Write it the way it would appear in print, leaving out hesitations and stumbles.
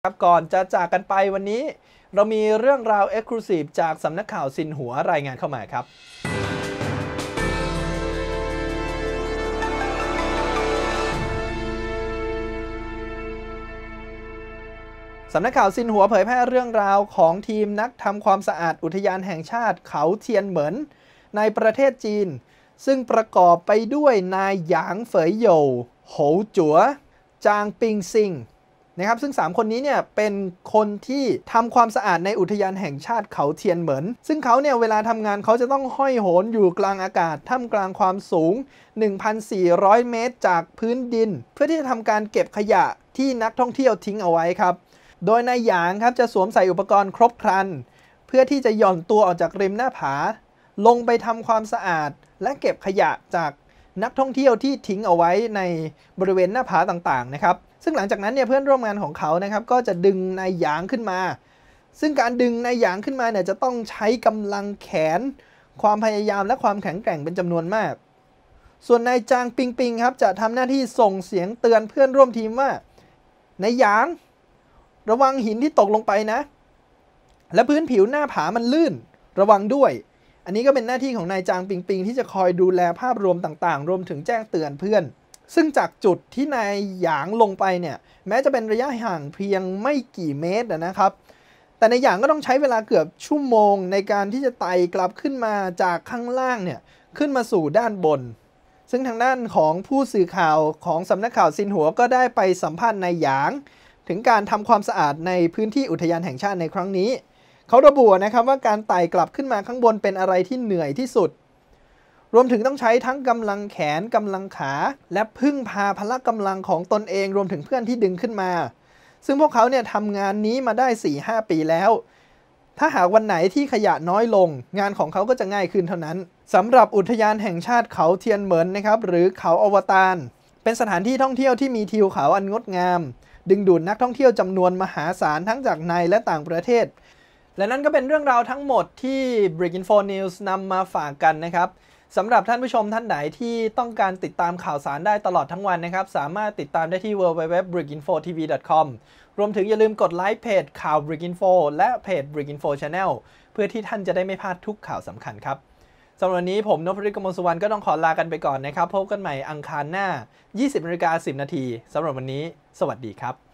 ครับก่อนจะจากกันไปวันนี้เรามีเรื่องราว Exclusive จากสำนักข่าวซินหัวรายงานเข้ามาครับสำนักข่าวซินหัวเผยแพร่เรื่องราวของทีมนักทำความสะอาดอุทยานแห่งชาติเขาเทียนเหมินในประเทศจีนซึ่งประกอบไปด้วยนายหยางเฟยโหยวโหวจั๋วจางปิงซิงนะครับซึ่ง3คนนี้เนี่ยเป็นคนที่ทำความสะอาดในอุทยานแห่งชาติเขาเทียนเหมินซึ่งเขาเนี่ยเวลาทำงานเขาจะต้องห้อยโหนอยู่กลางอากาศท่ามกลางความสูง 1,400 เมตรจากพื้นดินเพื่อที่จะทำการเก็บขยะที่นักท่องเที่ยวทิ้งเอาไว้ครับโดยนายหยางครับจะสวมใส่อุปกรณ์ครบครันเพื่อที่จะหย่อนตัวออกจากริมหน้าผาลงไปทำความสะอาดและเก็บขยะจากนักท่องเที่ยวที่ทิ้งเอาไว้ในบริเวณหน้าผาต่างๆนะครับซึ่งหลังจากนั้นเนี่ยเพื่อนร่วมงานของเขานะครับก็จะดึงนายหยางขึ้นมาซึ่งการดึงนายหยางขึ้นมาเนี่ยจะต้องใช้กำลังแขนความพยายามและความแข็งแกร่งเป็นจำนวนมากส่วนนายจางปิงปิงครับจะทำหน้าที่ส่งเสียงเตือนเพื่อนร่วมทีมว่านายหยางระวังหินที่ตกลงไปนะและพื้นผิวหน้าผามันลื่นระวังด้วยอันนี้ก็เป็นหน้าที่ของนายจางปิงปิงที่จะคอยดูแลภาพรวมต่างๆรวมถึงแจ้งเตือนเพื่อนซึ่งจากจุดที่นายหยางลงไปเนี่ยแม้จะเป็นระยะห่างเพียงไม่กี่เมตรนะครับแต่นายหยางก็ต้องใช้เวลาเกือบชั่วโมงในการที่จะไต่กลับขึ้นมาจากข้างล่างเนี่ยขึ้นมาสู่ด้านบนซึ่งทางด้านของผู้สื่อข่าวของสำนักข่าวซินหัวก็ได้ไปสัมภาษณ์นายหยางถึงการทำความสะอาดในพื้นที่อุทยานแห่งชาติในครั้งนี้เขาระบุนะครับว่าการไต่กลับขึ้นมาข้างบนเป็นอะไรที่เหนื่อยที่สุดรวมถึงต้องใช้ทั้งกำลังแขนกำลังขาและพึ่งพาพละกำลังของตนเองรวมถึงเพื่อนที่ดึงขึ้นมาซึ่งพวกเขาเนี่ยทำงานนี้มาได้ 4-5 ปีแล้วถ้าหากวันไหนที่ขยะน้อยลงงานของเขาก็จะง่ายขึ้นเท่านั้นสำหรับอุทยานแห่งชาติเขาเทียนเหมินนะครับหรือเขาอวตารเป็นสถานที่ท่องเที่ยวที่มีทิวเขาอันงดงามดึงดูดนักท่องเที่ยวจำนวนมหาศาลทั้งจากในและต่างประเทศและนั่นก็เป็นเรื่องราวทั้งหมดที่ Briginfo News นำมาฝากกันนะครับสำหรับท่านผู้ชมท่านไหนที่ต้องการติดตามข่าวสารได้ตลอดทั้งวันนะครับสามารถติดตามได้ที่ www.briginfotv.com รวมถึงอย่าลืมกดไลค์เพจข่าว Briginfo และเพจ Briginfo Channel เพื่อที่ท่านจะได้ไม่พลาดทุกข่าวสำคัญครับสำหรับวันนี้ผมนพฤทธิ์ กมลสุวรรณก็ต้องขอลากันไปก่อนนะครับพบกันใหม่อังคารหน้า 20:10 น.สำหรับวันนี้สวัสดีครับ